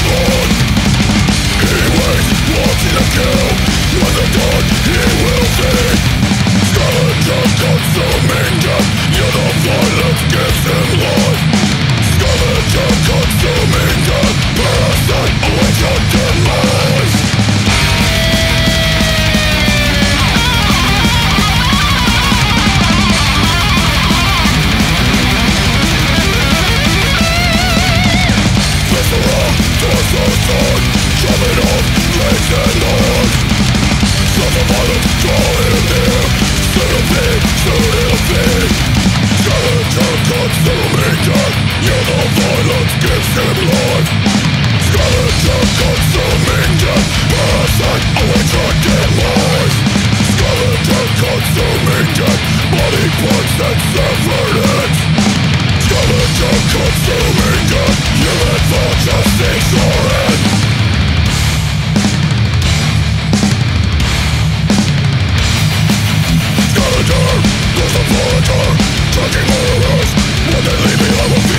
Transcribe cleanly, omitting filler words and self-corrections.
blood. He waits, wanting to kill. When the dawn he will feed. Scavenger consuming death. Yeah, the violence gives him life. Scavenger consuming death. Parasite awaits your demise. Viscera, torso sword, chopping off legs and arms. Sons of violence, draw him near. Soon it'll be, soon it'll be. Scavenger consuming death. Yeah, the violence gives him life. Scavenger consuming death. Parasite awaits your demise. Scavenger consuming death. Body parts and severed heads. Scavenger consuming death. Human vulture seeks your head. Scavenger, there's a forager. Tracking murderers. When they leave me I will